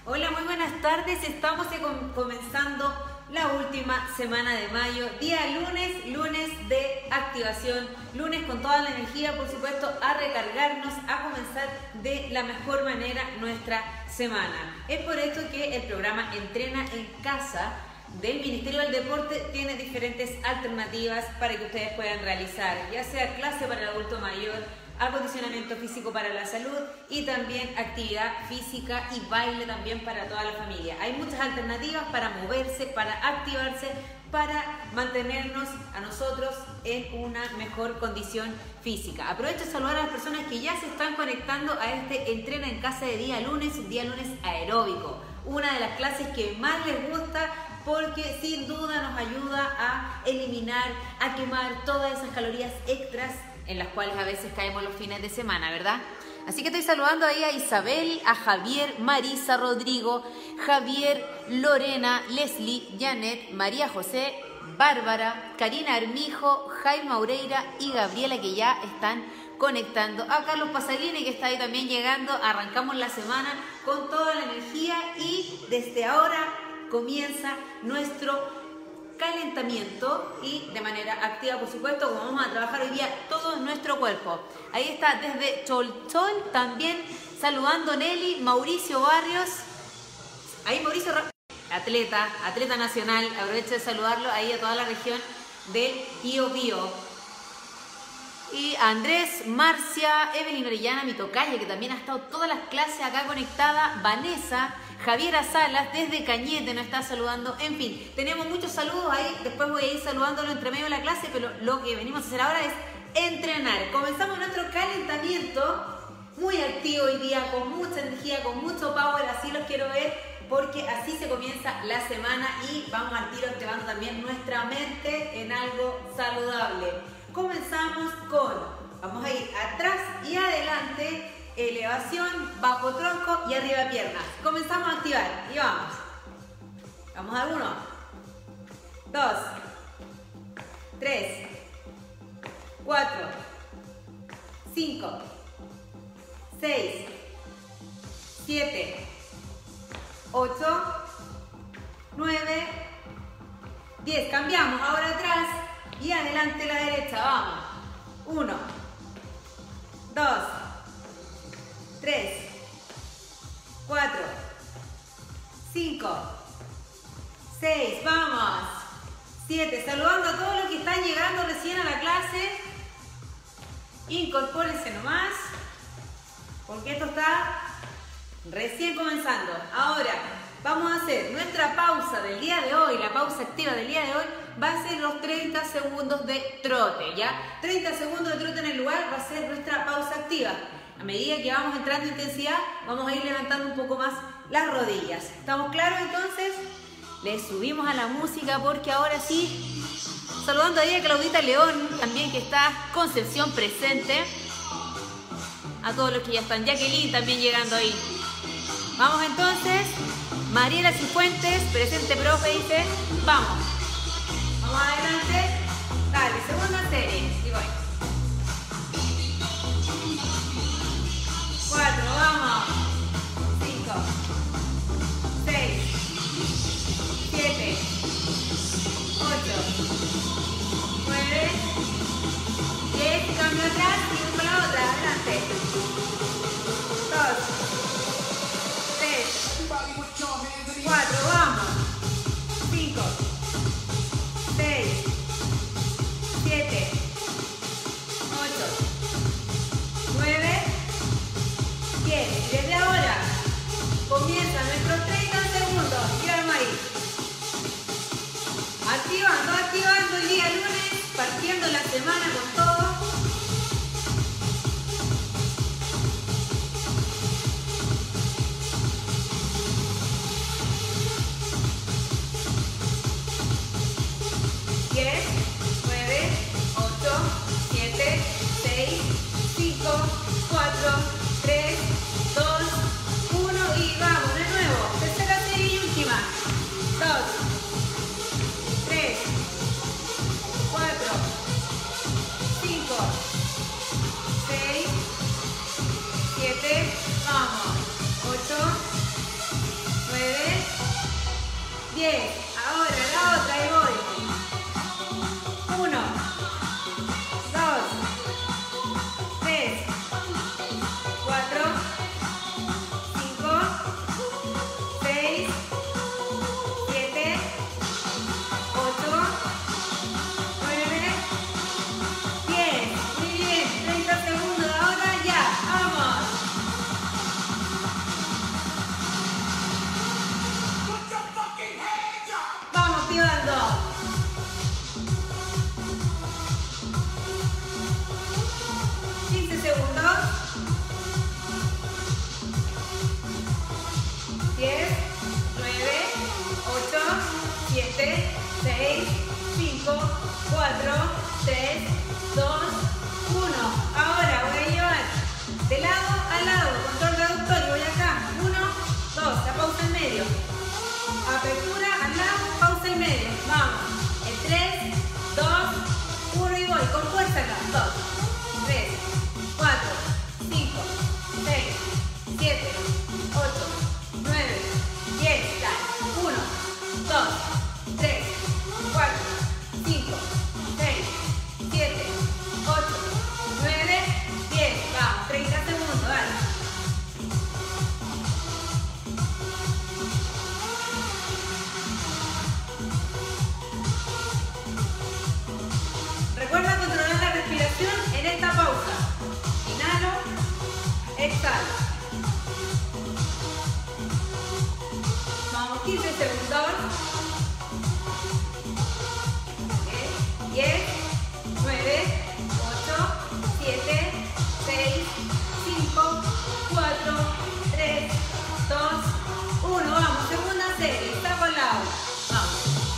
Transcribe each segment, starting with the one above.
Hola, muy buenas tardes. Estamos comenzando la última semana de mayo. Día lunes de activación, lunes con toda la energía, por supuesto, a recargarnos, a comenzar de la mejor manera nuestra semana. Es por esto que el programa Entrena en Casa del Ministerio del Deporte tiene diferentes alternativas para que ustedes puedan realizar, ya sea clase para el adulto mayor, acondicionamiento físico para la salud y también actividad física y baile también para toda la familia. Hay muchas alternativas para moverse, para activarse, para mantenernos a nosotros en una mejor condición física. Aprovecho de saludar a las personas que ya se están conectando a este Entrena en Casa de día lunes aeróbico, una de las clases que más les gusta, porque sin duda nos ayuda a eliminar, a quemar todas esas calorías extras en las cuales a veces caemos los fines de semana, ¿verdad? Así que estoy saludando ahí a Isabel, a Javier, Marisa, Rodrigo, Javier, Lorena, Leslie, Janet, María José, Bárbara, Karina Armijo, Jaime Maureira y Gabriela, que ya están conectando. A Carlos Pasalini, que está ahí también llegando. Arrancamos la semana con toda la energía y desde ahora comienza nuestro calentamiento y de manera activa, por supuesto, como vamos a trabajar hoy día todo nuestro cuerpo. Ahí está desde Cholchol también saludando Nelly, Mauricio Barrios. Ahí Mauricio, atleta nacional, aprovecho de saludarlo ahí a toda la región del Biobío. Y a Andrés, Marcia, Evelyn Orellana, mi tocaya, que también ha estado todas las clases acá conectada, Vanessa, Javiera Salas, desde Cañete nos está saludando. En fin, tenemos muchos saludos ahí, después voy a ir saludándolo entre medio de la clase, pero lo que venimos a hacer ahora es entrenar. Comenzamos nuestro calentamiento, muy activo hoy día, con mucha energía, con mucho power, así los quiero ver, porque así se comienza la semana y vamos al tiro activando también nuestra mente en algo saludable. Comenzamos vamos a ir atrás y adelante, elevación, bajo tronco y arriba piernas. Comenzamos a activar y vamos. Vamos a 1, 2, 3, 4, 5, 6, 7, 8, 9, 10. Cambiamos ahora atrás y adelante la derecha. Vamos. 1, 2, 3, 4, 5, 6, vamos, 7, saludando a todos los que están llegando recién a la clase, incorpórense nomás, porque esto está recién comenzando. Ahora, vamos a hacer nuestra pausa del día de hoy, la pausa activa del día de hoy, va a ser los 30 segundos de trote, ¿ya? 30 segundos de trote en el lugar va a ser nuestra pausa activa. A medida que vamos entrando en intensidad, vamos a ir levantando un poco más las rodillas. ¿Estamos claros entonces? Le subimos a la música porque ahora sí, saludando ahí a Claudita León, también que está Concepción presente. A todos los que ya están, Jacqueline también llegando ahí. Vamos entonces, Mariela Cifuentes, presente profe, dice, vamos. Vamos adelante, dale, segunda serie, y voy. 4, vamos. 5, 6, 7, 8, 9, 10. Cambio atrás y con la otra. Adelante. 2, 3, 4, vamos. 5, 6, 7, 8, 9, 10. Desde ahora comienzan nuestros 30 segundos. Mírame ahí. Activando el día lunes, partiendo la semana con todo. apertura al lado, pausa y medio. Vamos. En 3, 2, 1 y voy. Con fuerza acá. 2, 3, 4, 5, 6, 7, 8, 9, 10. Dale. 1, 2, 3, 4, 5, 6, 7, 8, 9, 10. Vamos. 30 segundos. Dale. Recuerda controlar la respiración en esta pausa. Inhalo, exhalo. Vamos, 15 segundos. 10, 9, 8, 7, 6, 5, 4, 3, 2, 1. Vamos, segunda serie. Está con la agua. Vamos.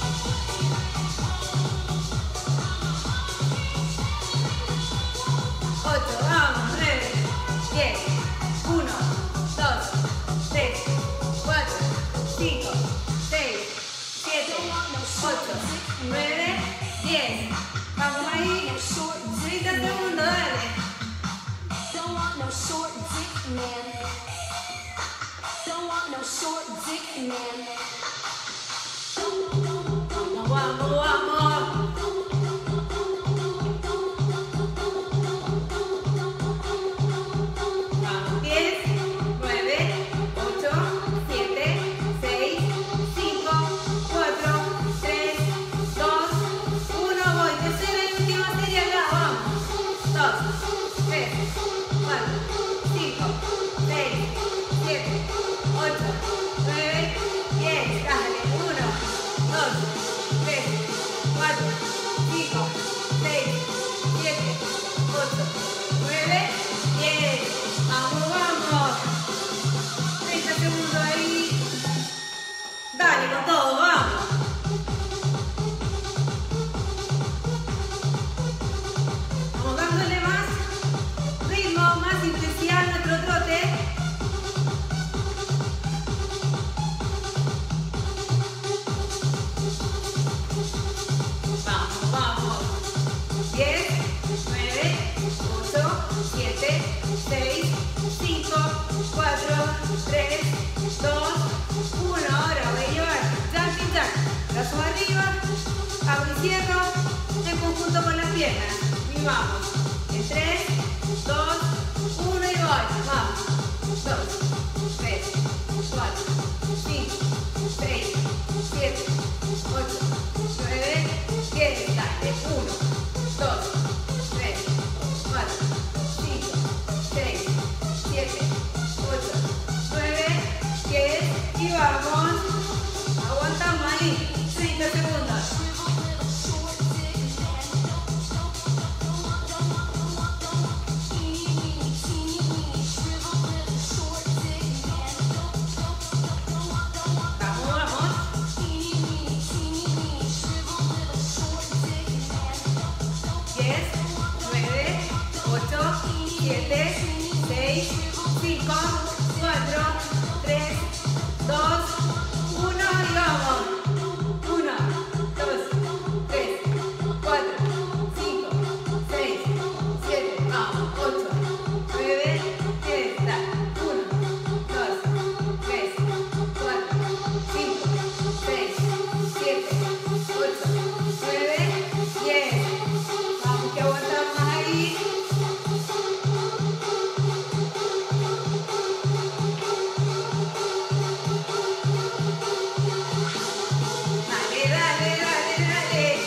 8, vamos, 9, 10, 1, 2, 3, 4, 5, 6, 7, 8, 9, 10. Vamos ahí, 30 segundos, dale. Vamos, vamos, vamos. Vamos, 10, 9, 8, 7, 6, 5, 4, 3, 2, 1. Voy. Tercera y última serie acá. Vamos. 2, 3, 4, 5, 6, 7, 8, 9, 10. Dale. 1, 2, 3, 4, 5, 6, 7, 8, 9, 10. Vamos, vamos. 30 segundos ahí. Dale con todo, vamos. Vamos dándole más ritmo, más intensidad a nuestro trote. Vamos, vamos. 10, 9, 8, 7, 6, 5, 4, 3, 2, 1. Ahora voy a llevar jumping jack. Brazos arriba, abro y cierro en conjunto con las piernas. Y vamos. En 3, 2, 1 y voy. Vamos. 2, 3, 4, 5, 6, 7, 8, 9, 10. Dale. 1, 2, 3, 4, 5, 6, 7, 8, 9, 10. Y vamos. Aguantamos ahí. 30 segundos. Vamos, vamos. 10, 9, 8, 7, 6, 5, 4, 3, 2, 1 y vamos. 1, 2, 3, 4, 5, 6, 7, vamos. 8, 9, 10. Dale. 1, 2, 3, 4, 5, 6, 7, 8, 9, 10. Vamos que aguantamos ahí. Dale, dale, dale, dale.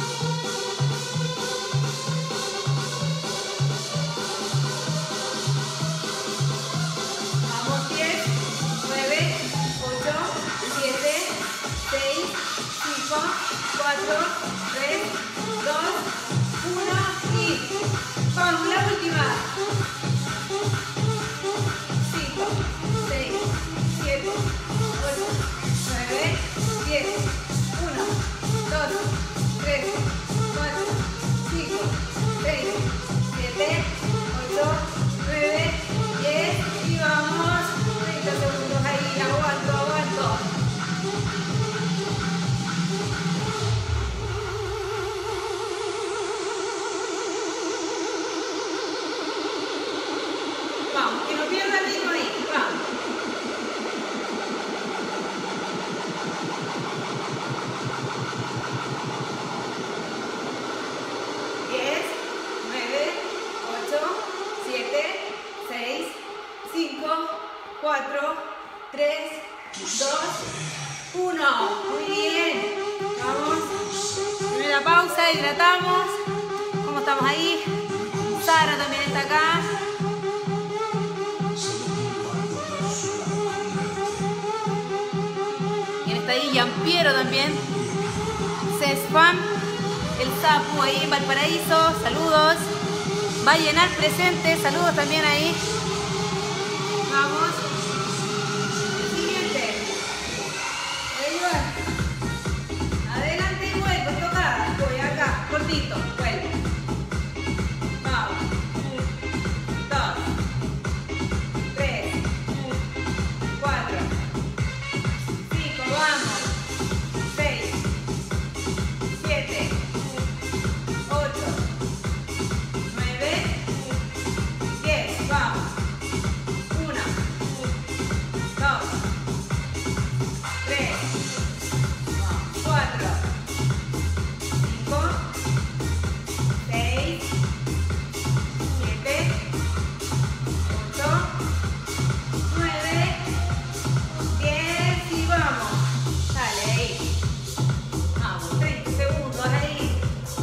Vamos, 10, 9, 8, 7, 6, 5, 4, 3, 2, 1 y vamos, la última. 5, 6, 7, 8, 9, 10. 1, 2, 3, 4, 5, 6, 7, 8, 9, 10. Y vamos. 30 segundos ahí. Aguanto, aguanto. 4, 3, 2, 1. Muy bien. Vamos. Primera pausa, hidratamos. ¿Cómo estamos ahí? Sara también está acá. ¿Quién está ahí? Giampiero también. Cespam. El Sapu ahí en Valparaíso. Saludos. Va a llenar presente. Saludos también ahí. Vamos. El siguiente. Adelante y vuelvo. Tocada. Voy acá. Cortito. Vuelvo. Vamos. 2, 3, 4, 5. Vamos. 6, 7, 8, 9, 10. Vamos. 1, 2, 3, 4, 5, 6, 7, 8, 9, 10 y vamos. Dale ahí. Vamos, 30 segundos ahí.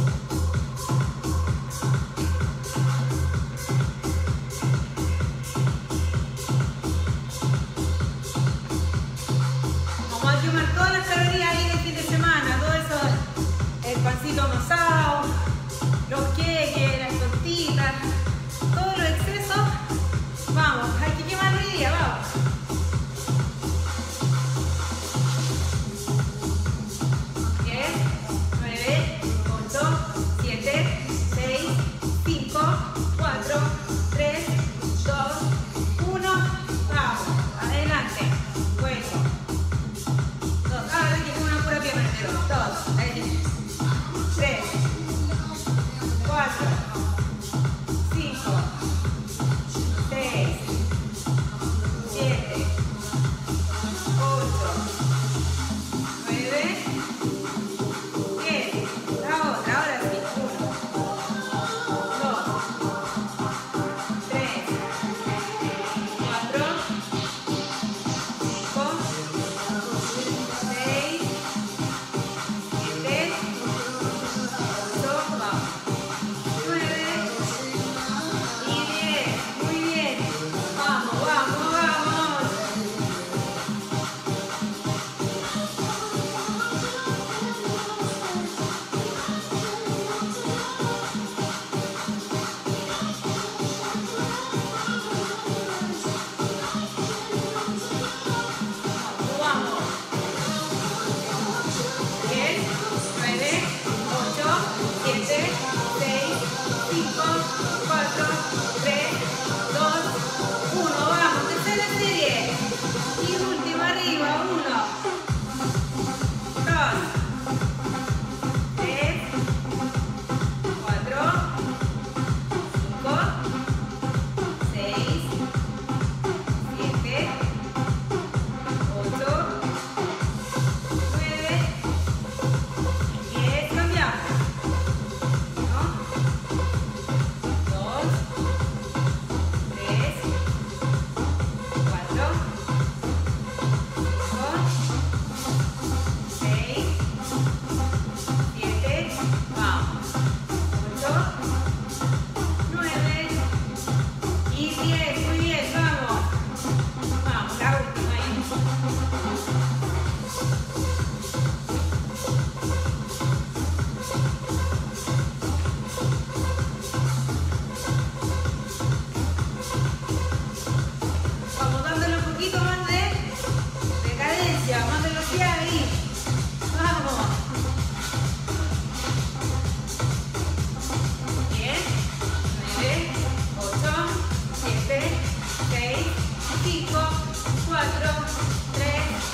Vamos a quemar todas las calorías ahí del fin de semana, todo eso, el pancito amasado, los queques, las tortitas, todo lo exceso. Vamos, hay que quemarlo hoy día, vamos. 10, 9, 8, 7, 6, 5, 4, 3, 2, 1. Vamos, adelante. Bueno. 2, ahora hay que hacer una pura pierna entero. 2, ahí. 3, 4, 5, 6, 7, 8, 9, 10. La otra, ahora sí. 1, 2, 3, 4, 5, 6, 7, 8, vamos. 9 y 10. Muy bien. Vamos, vamos, vamos. Vamos. 10, 9, 8, 7, 6, 5, 4, 3, 2, 1. Vamos, tercera serie. Y última arriba. 1, 2, 3, 4, 5, 6, 7, 8, 9, 10. Cambiamos. 1, 2, 3, 4, 5, 6, 7, vamos. 8, 9 y 10. Muy bien, vamos. Vamos, la última ahí. Vamos dándole un poquito más de cadencia, más velocidad ahí. Vamos. 10, 9, 8, 7, 6, 5, 4, 3,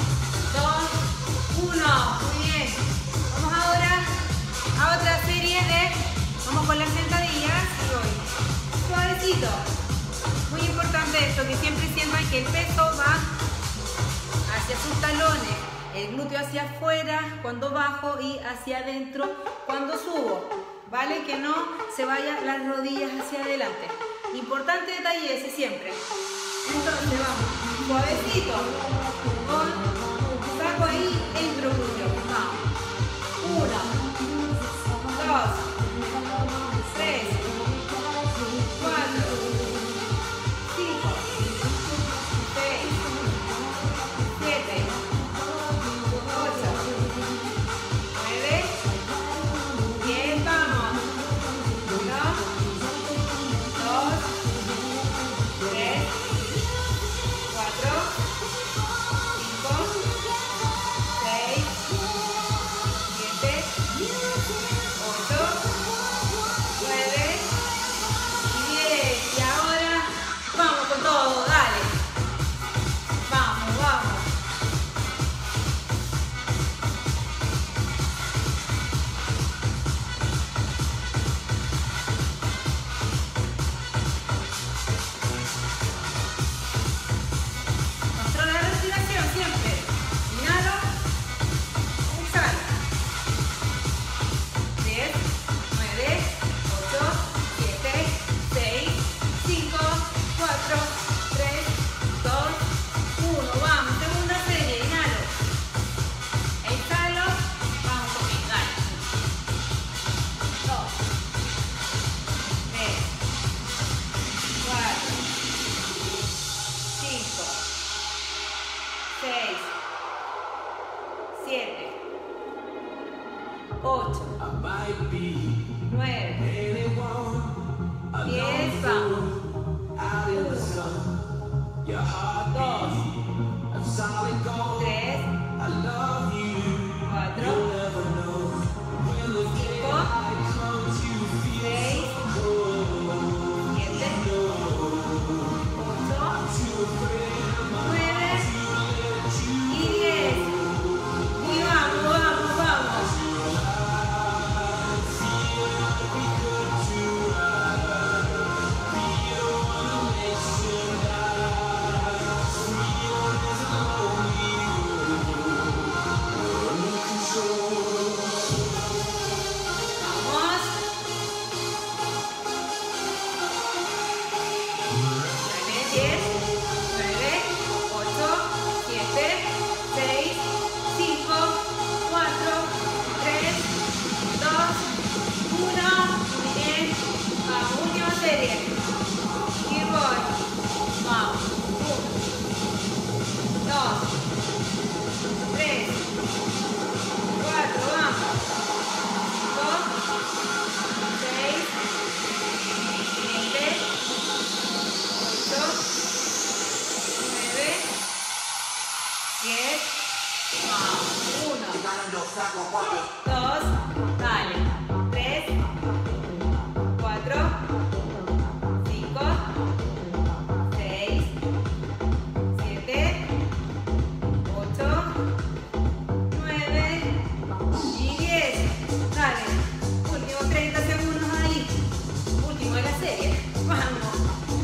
2, 1. Muy bien. Vamos ahora a otra serie vamos con las sentadillas y voy suavecito. Muy importante esto, que siempre sientan que el peso va hacia sus talones, el glúteo hacia afuera cuando bajo y hacia adentro cuando subo, ¿vale? Que no se vayan las rodillas hacia adelante. Importante detalle ese siempre. Entonces vamos, suavecito. Saco ahí, entro glúteo. Vamos. 1, 2, 3, 4, 5, 6, 7, 8, 9, 10, vamos. 1, 2, 3, 4, 5, 6, 7, 8, 9 y 10. Y ahora vamos con todo, dale. Vamos, vamos. Controla la respiración siempre. Inhalo, exhalo. 10, 9, 8, 7, 6, 5, 4, 3, 2, 1. Vamos, segunda serie. Inhalo. Exhalo. Vamos conmigo. Dale. 2, 3, 4, 5, 6, 7, 8, 9, 10, vamos. 1, 2, 3, 4, 5, 6, 7, 8, 9 y 10. Y vamos, vamos, vamos. Vamos. 9, 10, 9, 8, 7, 6, 5, 4, 3, 2, 1. Muy bien. Vamos, última serie. Y voy. Vamos. 1, 2, 3, 4, vamos. 5, 6, 7, 8, 9, 10. Vamos. 1, 2, dale. 3, 4, 5, 6, 7, 8, 9 y 10. Dale. Últimos 30 segundos ahí. Último de la serie. Vamos.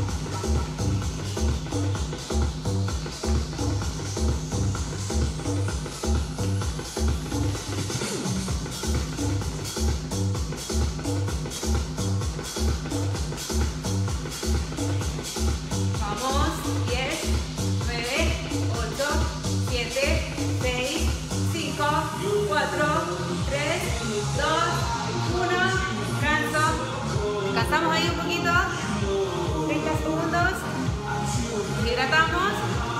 Vamos. 10, 9, 8, 7, 6, 5, 4, 3, 2, 1. Descanso. Descansamos ahí un poquito. 30 segundos. Hidratamos.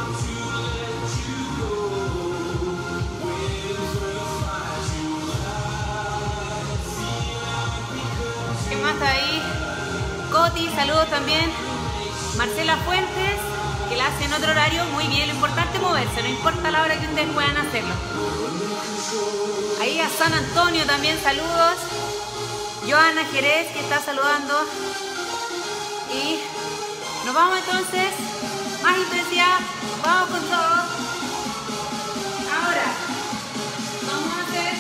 ¿Qué más está ahí? Coti, saludos también. Marcela Fuentes, que la hace en otro horario. Muy bien, lo importante es moverse, no importa la hora que ustedes puedan hacerlo. Ahí a San Antonio también, saludos. Joana Jerez, que está saludando. Y nos vamos entonces. Más intensidad. Vamos con todo. Ahora, vamos a hacer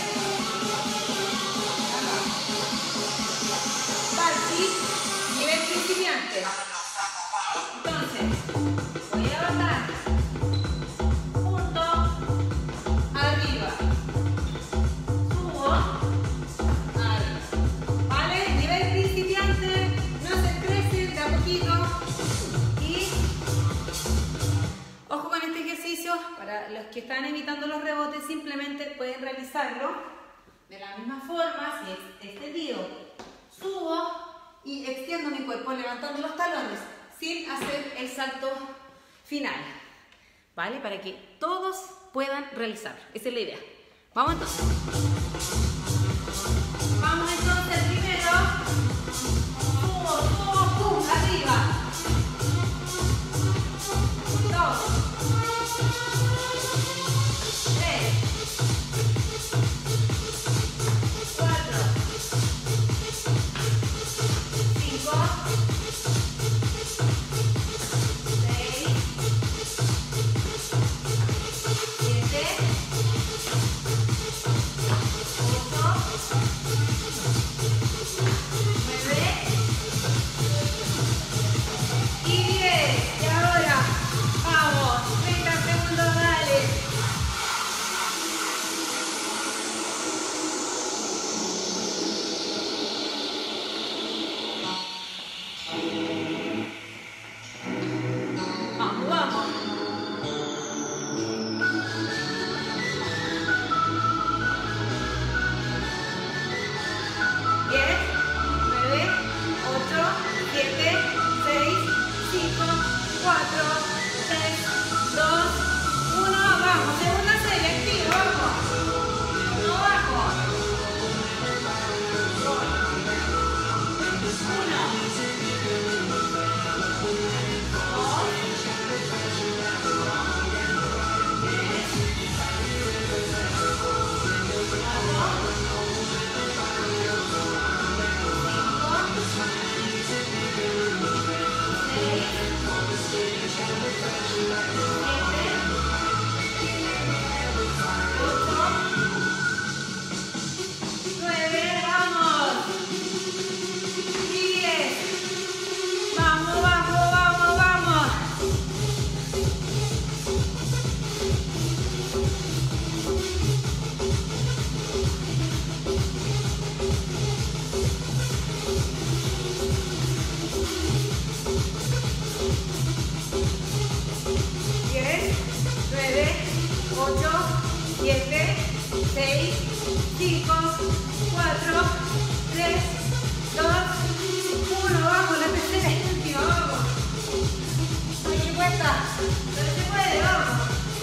Barchi, nivel principiante. Entonces, voy a bajar. Punto. Arriba. Subo. Arriba. ¿Vale? Nivel principiante. No se estresen, de a poquito. que están evitando los rebotes simplemente pueden realizarlo de la misma forma, si es extendido. Subo y extiendo mi cuerpo levantando los talones sin hacer el salto final, ¿vale? Para que todos puedan realizarlo. Esa es la idea. Vamos entonces. Vamos entonces primero. Subo, pum, arriba. 2, 3, 4, 5, 6, 7, 9 y 10. Y ahora vamos, 30 segundos, dale. Vamos, vamos. 10, 9, 8, 7, 6, 5, 4, 3, 2, 1. Vamos, segunda serie, activo, vamos. No bajo. 2, 1. 9, vamos. Y 10. Vamos, vamos, vamos, vamos. Diez, 9, 8, 7, 6, 5, 4, 3, 2, 1. Vamos, la tercera y última, vamos. Ay, qué cuesta, pero se puede, vamos.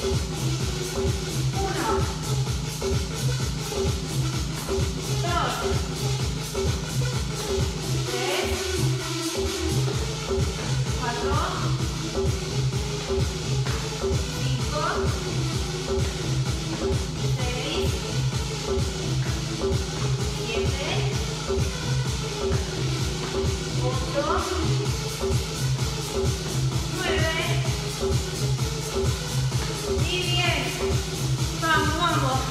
1, 2, 3, 4, 5, 6, 7, 8, 9 y 10. Vamos, vamos.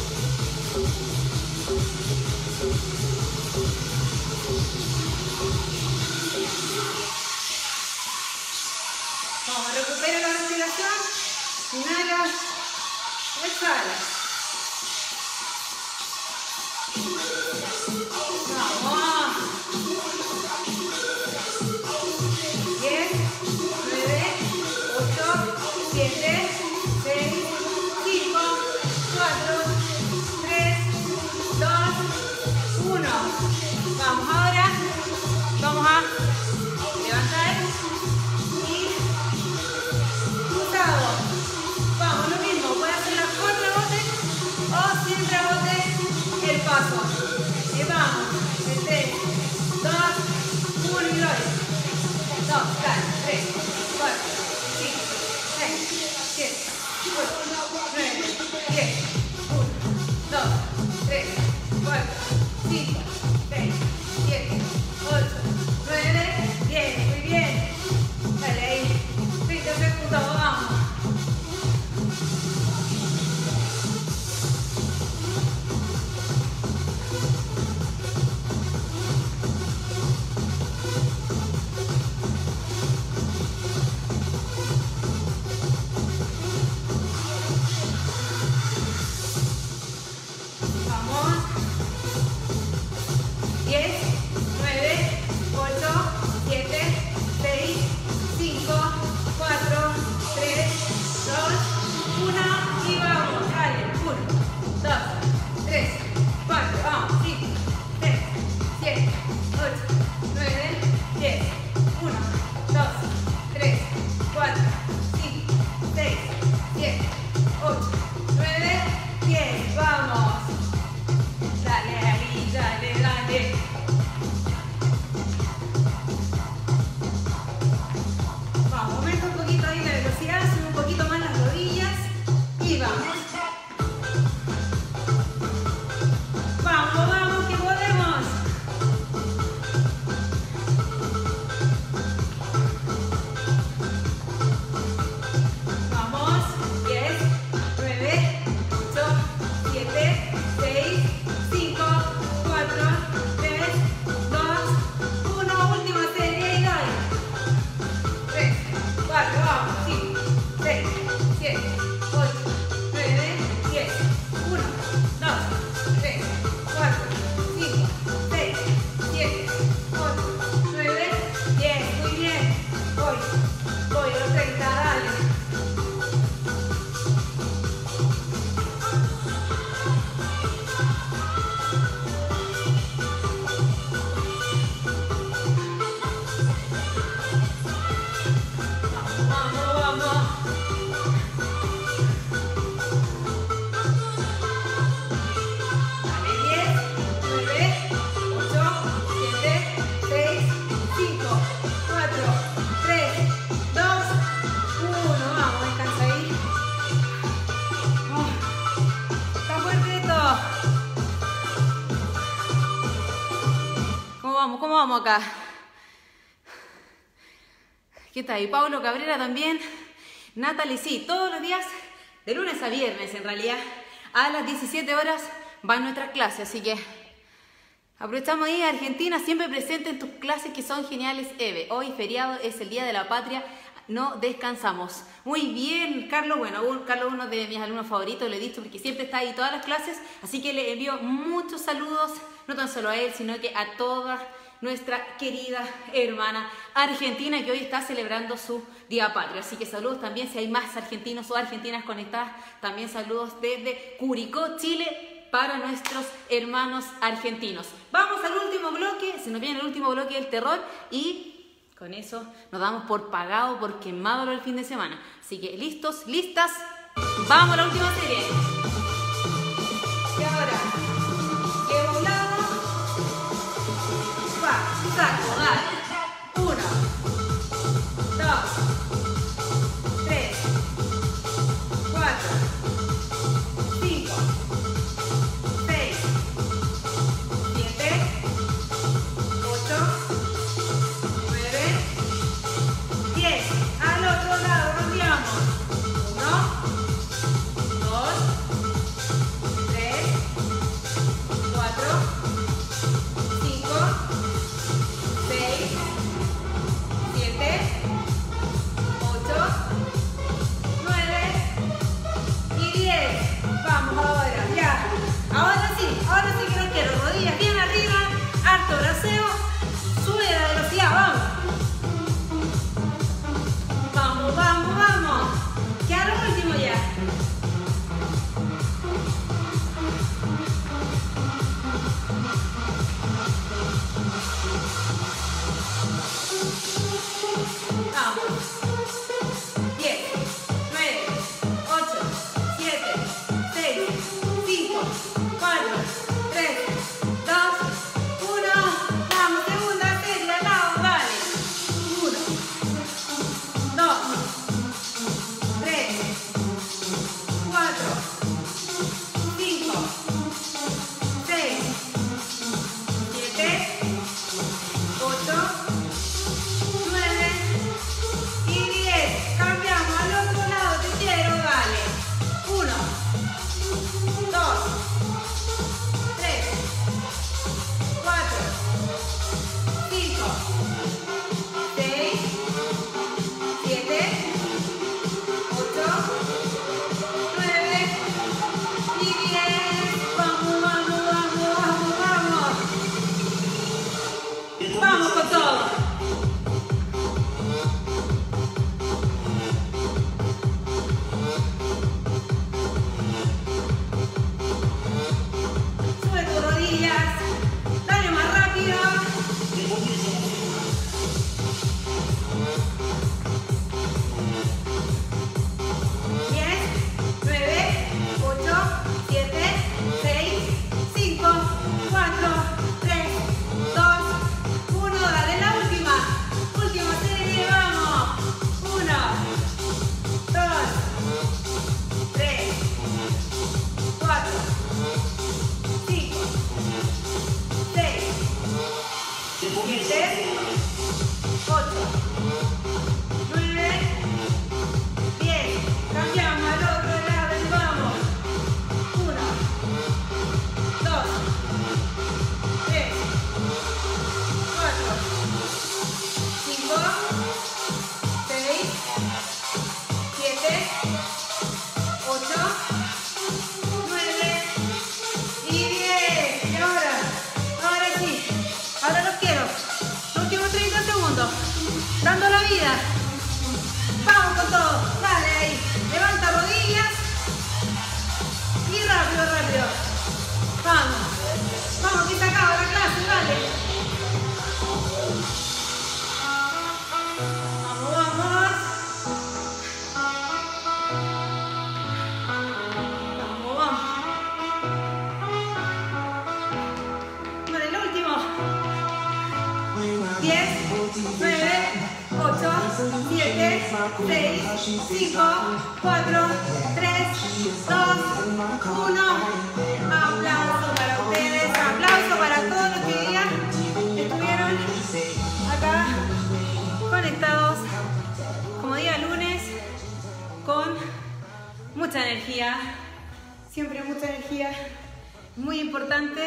Vamos, recupera la respiración. Inhala. Exhala. Vamos. 10, 9, 8, 7, 6, 5, 4, 3, 2, 1. Vamos ahora. Vamos a levantar y cruzado. Vamos, lo mismo. Puede hacerla con rebote o sin rebote el paso. Y vamos. 3, 2, 1 y gloria. 2, 3, 4, 5, 6, 7, 8, 9, 10. 1, 2, 3, 4, 5, 6, 7, 8, 9, 10. Muy bien. Dale ahí. 30 segundos, vamos. 1, 2, 3, 4, 5, 6, 7, 8, 9, 10. Vamos. Dale ahí, dale, dale. Vamos, aumenta un poquito ahí la velocidad, sube un poquito más las rodillas y vamos. Vamos, vamos, que podemos. Vamos, 10, 9, 8, 7, 6, 5, 4, 3, 2, 1. Última serie y doy. 3, 4, vamos, 5, 6, 7, 8, 9, 10. 1, 2, 3, 4, 5, 6, 7, 8, 9, 10. Muy bien. Voy a los 30, dale. Vamos, vamos. Dale, 10, 9, 8, 7, 6, 5, 4, 3, 2, 1. Vamos, descansa ahí. Está fuerte esto. ¿Cómo vamos? ¿Cómo vamos acá? ¿Qué está ahí? Pablo Cabrera también. Natalie, sí, todos los días, de lunes a viernes en realidad, a las 17 horas van nuestras clases, así que aprovechamos ahí. Argentina siempre presente en tus clases que son geniales, Eve. Hoy feriado es el Día de la Patria, no descansamos. Muy bien, Carlos. Bueno, Carlos, uno de mis alumnos favoritos, le he dicho porque siempre está ahí todas las clases, así que le envío muchos saludos, no tan solo a él, sino que a todas nuestra querida hermana argentina que hoy está celebrando su Día Patrio. Así que saludos también si hay más argentinos o argentinas conectadas. También saludos desde Curicó, Chile, para nuestros hermanos argentinos. Vamos al último bloque, se nos viene el último bloque del terror y con eso nos damos por pagado, por quemado el fin de semana. Así que listos, listas, vamos a la última serie. Y ahora, llevo un lado. Saco, dale. 1, 2, 3, 4, 5, 6, 7, 8, 9, 10. Al otro lado, cambiamos. 1, 2, 3, 4, 5, 6, 7, 6, 5, 4, 3, 2, 1. Aplauso para ustedes, aplauso para todos los que hoy día estuvieron acá conectados como día lunes con mucha energía, siempre mucha energía. Muy importante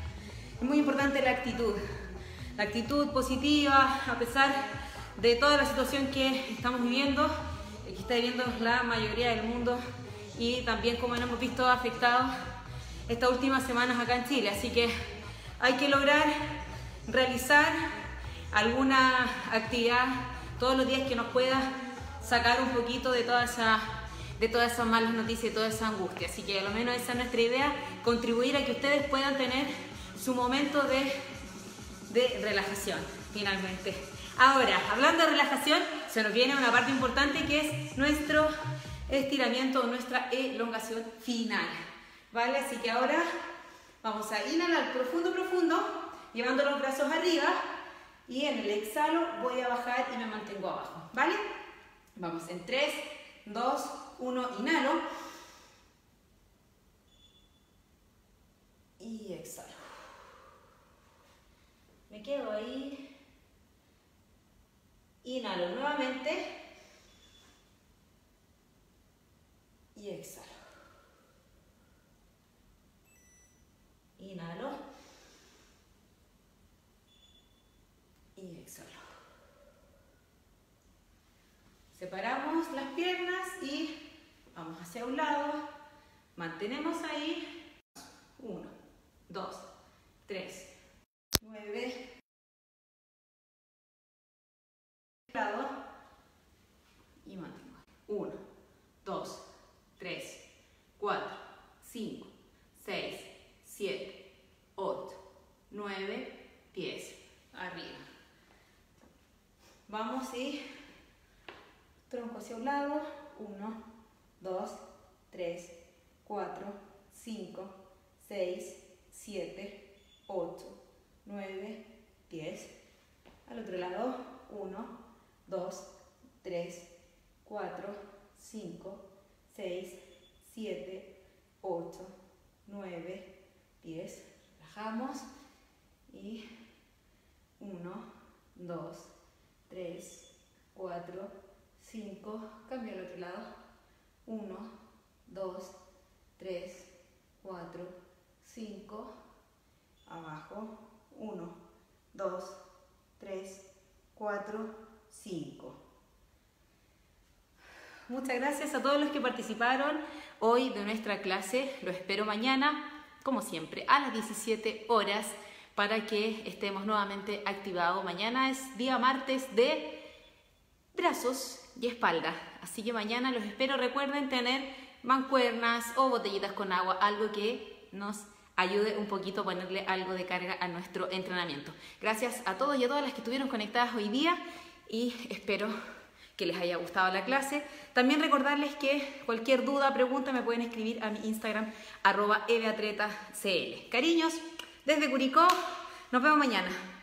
la actitud positiva a pesar de toda la situación que estamos viviendo, que está viviendo la mayoría del mundo y también como lo hemos visto afectado estas últimas semanas acá en Chile. Así que hay que lograr realizar alguna actividad todos los días que nos pueda sacar un poquito de todas esas malas noticias y toda esa angustia. Así que a lo menos esa es nuestra idea, contribuir a que ustedes puedan tener su momento de relajación, finalmente. Ahora, hablando de relajación, se nos viene una parte importante que es nuestro estiramiento o nuestra elongación final, ¿vale? Así que ahora vamos a inhalar profundo, profundo, llevando los brazos arriba y en el exhalo voy a bajar y me mantengo abajo, ¿vale? Vamos en 3, 2, 1, inhalo y exhalo. Me quedo ahí. Inhalo nuevamente y exhalo. Inhalo y exhalo. Separamos las piernas y vamos hacia un lado. Mantenemos ahí. 1, 2, 3, 9. Y mantengo. 1, 2, 3, 4, 5, 6, 7, 8, 9, 10. Arriba. Vamos y tronco hacia un lado. 1, 2, 3, 4, 5, 6, 7, 8, 9, 10. Al otro lado. 1, 2, 3, 4, 5, 6, 7, 8, 9, 10. Relajamos y 1, 2, 3, 4, 5. Cambio al otro lado. 1, 2, 3, 4, 5. Abajo. 1, 2, 3, 4, 5. Muchas gracias a todos los que participaron hoy de nuestra clase. Los espero mañana, como siempre, a las 17 horas para que estemos nuevamente activados. Mañana es día martes de brazos y espalda. Así que mañana los espero. Recuerden tener mancuernas o botellitas con agua, algo que nos ayude un poquito a ponerle algo de carga a nuestro entrenamiento. Gracias a todos y a todas las que estuvieron conectadas hoy día y espero que les haya gustado la clase. También recordarles que cualquier duda, pregunta, me pueden escribir a mi Instagram, @eveatretacl. Cariños, desde Curicó, nos vemos mañana.